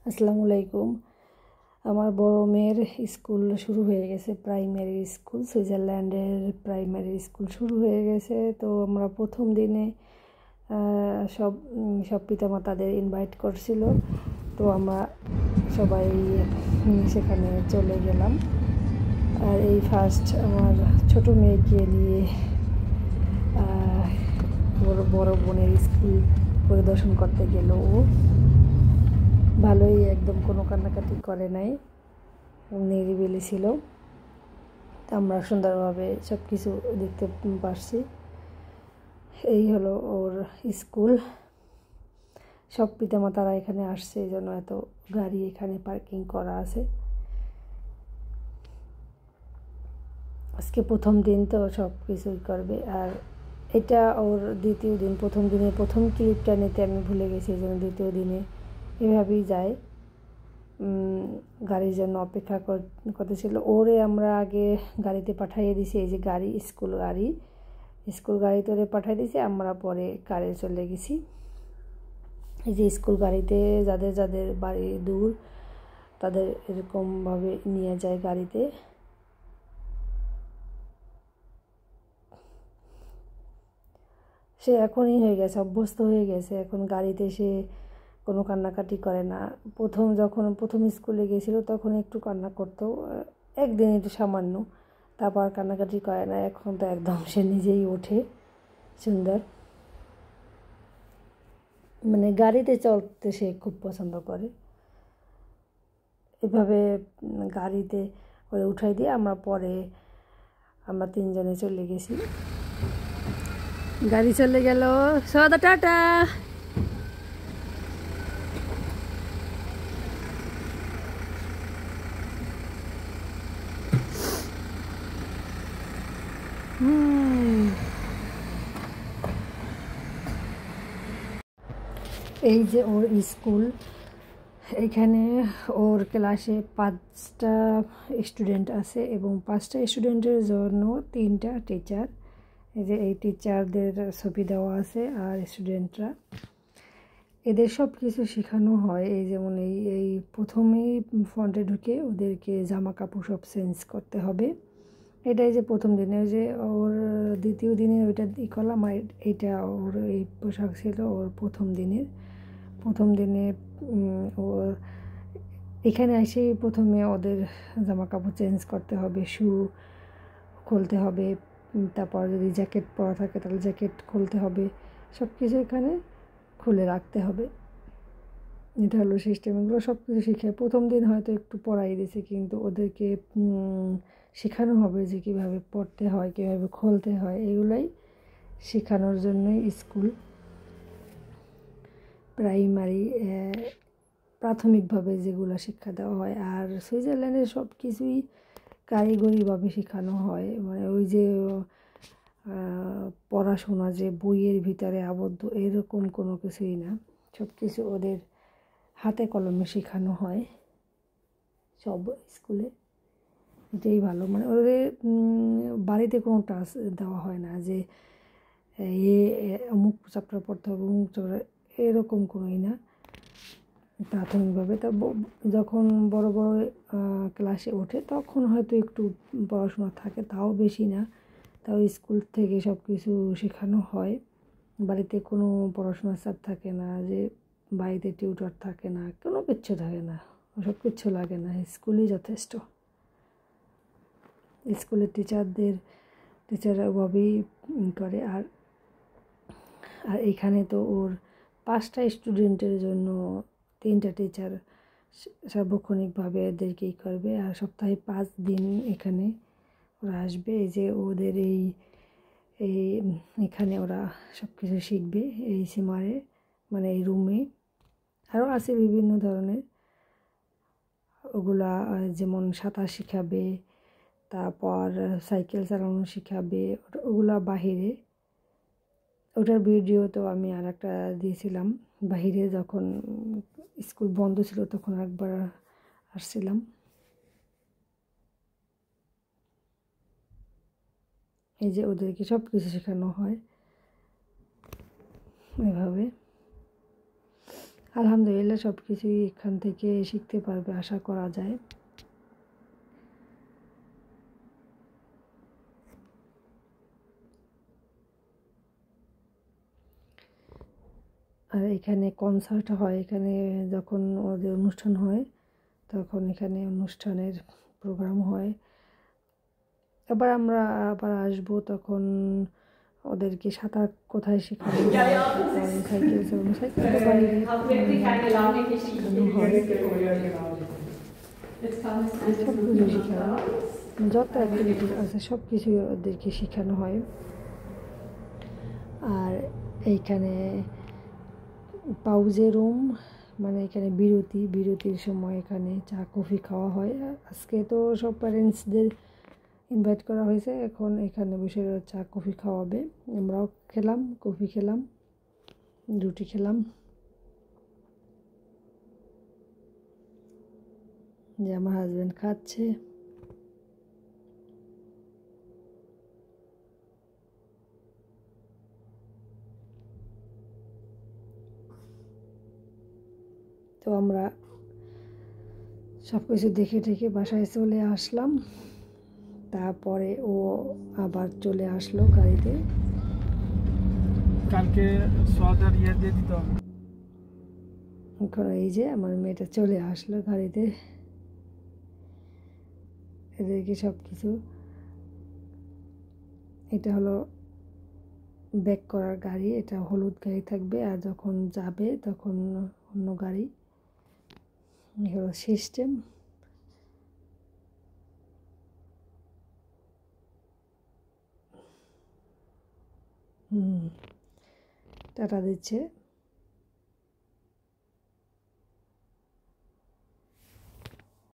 আসসালামু আলাইকুম। আমার বড় মেয়ের স্কুল শুরু হয়ে গেছে, প্রাইমারি স্কুল, সুইজারল্যান্ডের প্রাইমারি স্কুল শুরু হয়ে গেছে। তো আমরা প্রথম দিনে সব সব পিতামাতাদের ইনভাইট করছিল। তো আমরা সবাই সেখানে চলে গেলাম। আর এই ফার্স্ট আমার ছোট মেয়েকে নিয়ে বড় বোনের স্কুল পরিদর্শন করতে গেল। ও ভালোই, একদম কোনো কান্নাকাটি করে নাই, নিরিবিলি ছিল। আমরা সুন্দরভাবে সব কিছু দেখতে পারছি। এই হলো ওর স্কুল। সব পিতামাতারা এখানে আসছে, এই জন্য এত গাড়ি এখানে পার্কিং করা আছে। আজকে প্রথম দিন, তো সব কিছুই করবে। আর এটা ওর দ্বিতীয় দিন। প্রথম দিনে প্রথম ক্লিপটা নিতে আমি ভুলে গেছি, এই জন্য দ্বিতীয় দিনে এভাবেই যায়। গাড়ির জন্য অপেক্ষা করতেছিল। ওরে আমরা আগে গাড়িতে পাঠিয়ে দিছি, এই যে গাড়ি, স্কুল গাড়িতে ওরে পাঠিয়ে দিয়েছি। আমরা পরে কারে চলে গেছি। এই যে স্কুল গাড়িতে যাদের যাদের বাড়ি দূর, তাদের এরকমভাবে নিয়ে যায় গাড়িতে। সে এখনই হয়ে গেছে, অভ্যস্ত হয়ে গেছে। এখন গাড়িতে সে কোনো কান্নাকাটি করে না। যখন প্রথম স্কুলে গেছিলো তখন একটু কান্না করতো, একদিন একটু সামান্য, তারপর কান্নাকাটি করে না। এখন তো একদম সে নিজেই ওঠে সুন্দর। মানে গাড়িতে চলতে সে খুব পছন্দ করে। এভাবে গাড়িতে করে উঠাই দিয়ে আমরা তিনজনে চলে গেছি। গাড়ি চলে গেল। সদা টাটা। এই যে ওর স্কুল। এখানে ওর ক্লাসে 5টা স্টুডেন্ট আছে এবং 5টা স্টুডেন্টের জন্য 3টা টিচার। এই যে এই টিচারদের ছবি দেওয়া আছে। আর স্টুডেন্টরা, এদের সব কিছু শেখানো হয়। এই যেমন এই প্রথমেই ফ্রন্টে ঢুকে ওদেরকে জামা কাপড় সব চেঞ্জ করতে হবে। এটাই যে প্রথম দিনে, যে ওর দ্বিতীয় দিনে ওইটা করলাম। আর এটা ওর এই পোশাক ছিল ওর প্রথম দিনে। ওর এখানে এসে প্রথমে ওদের জামা কাপড় চেঞ্জ করতে হবে, শু খুলতে হবে, তারপর যদি জ্যাকেট পরা থাকে তাহলে জ্যাকেট খুলতে হবে, সব কিছু এখানে খুলে রাখতে হবে। এটা হলো সিস্টেম। এগুলো সব কিছু শিখে প্রথম দিন হয়তো একটু পড়াই দিয়েছে, কিন্তু ওদেরকে শেখানো হবে যে কীভাবে পড়তে হয়, কীভাবে খুলতে হয়। এগুলাই শেখানোর জন্যই স্কুল। প্রাইমারি প্রাথমিকভাবে যেগুলো শিক্ষা দেওয়া হয়। আর সুইজারল্যান্ডে সব কিছুই কারিগরিভাবে শেখানো হয়। মানে ওই যে পড়াশোনা যে বইয়ের ভিতরে আবদ্ধ, এরকম কোনো কিছুই না। সব কিছু ওদের হাতে কলমে শেখানো হয় সব স্কুলে। এটাই ভালো। মানে ওদের বাড়িতে কোনো টাস্ক দেওয়া হয় না যে অমুক চ্যাপ্টার পড়তে হবে, অমুক চ্যাপ্টার, এরকম কোনোই না প্রাথমিকভাবে। তা যখন বড় বড় ক্লাসে ওঠে তখন হয়তো একটু পড়াশোনা থাকে, তাও বেশি না। তাও স্কুল থেকে সব কিছু শেখানো হয়। বাড়িতে কোনো পড়াশোনার চাপ থাকে না, যে বাড়িতে টিউটর থাকে না, কোনো কিচ্ছু থাকে না, সব কিচ্ছু লাগে না। স্কুলই যথেষ্ট। স্কুলের টিচাররা ওভাবেই করে। আর এখানে তো ওর 5টা স্টুডেন্টের জন্য 3টা টিচার সার্বক্ষণিকভাবে এদেরকেই করবে। আর সপ্তাহে 5 দিন এখানে ওরা আসবে। এই যে ওদের এখানে ওরা সব কিছু শিখবে এই সিমারে, মানে এই রুমে। আরও আছে বিভিন্ন ধরনের, ওগুলা যেমন সাঁতার শিখাবে, তারপর সাইকেল চালানো শিখাবে, ওগুলা বাহিরে। ওটার ভিডিও তো আমি আর একটা দিয়েছিলাম। বাহিরে যখন স্কুল বন্ধ ছিল তখন একবার আসছিলাম। এই যে ওদেরকে সব কিছু শেখানো হয় এভাবে। আলহামদুলিল্লাহ সব কিছুই এখান থেকে শিখতে পারবে আশা করা যায়। আর এখানে কনসার্ট হয়, এখানে যখন ওদের অনুষ্ঠান হয় তখন এখানে অনুষ্ঠানের প্রোগ্রাম হয়। আমরা আবার আসবো, তখন ওদেরকে সাঁতার কোথায় শেখানো হয়, তারপরে সাইকেল চালানো, সাইকেলটা বাইরে শেখানো হয়, সব কিছু শেখানো, যত অ্যাক্টিভিটিস আছে সব কিছুই ওদেরকে শেখানো হয়। আর এইখানে পাউজে রুম, মানে এখানে বিরতির সময় এখানে চা কফি খাওয়া হয়। আজকে তো সব প্যারেন্টসদের ইনভাইট করা হয়েছে, এখন এখানে বসে চা কফি খাওয়াবে। আমরাও খেলাম, কফি খেলাম, রুটি খেলাম, যে আমার হাজব্যান্ড খাচ্ছে। তো আমরা সব কিছু দেখে টেখে বাসায় চলে আসলাম। তারপরে ও আবার চলে আসলো গাড়িতে। কালকে সোয়াদার ইয়ে দিয়ে দিতে হবে। এখন এই যে আমার মেয়েটা চলে আসলো গাড়িতে, এদেরকে সব কিছু, এটা হলো ব্যাক করার গাড়ি, এটা হলুদ গাড়ি থাকবে, আর যখন যাবে তখন অন্য গাড়ি। এই হলো সিস্টেম। টাটা দিচ্ছে।